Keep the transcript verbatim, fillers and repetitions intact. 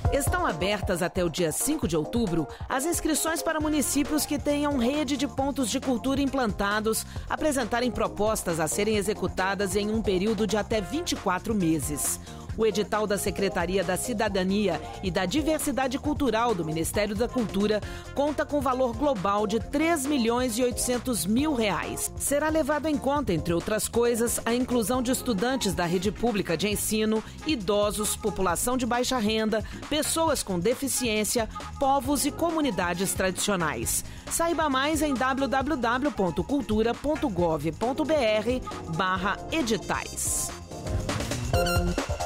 Estão abertas até o dia cinco de outubro as inscrições para municípios que tenham rede de pontos de cultura implantados apresentarem propostas a serem executadas em um período de até vinte e quatro meses. O edital da Secretaria da Cidadania e da Diversidade Cultural do Ministério da Cultura conta com valor global de três milhões e oitocentos mil reais. Será levado em conta, entre outras coisas, a inclusão de estudantes da rede pública de ensino, idosos, população de baixa renda, pessoas com deficiência, povos e comunidades tradicionais. Saiba mais em w w w ponto cultura ponto gov ponto br barra editais.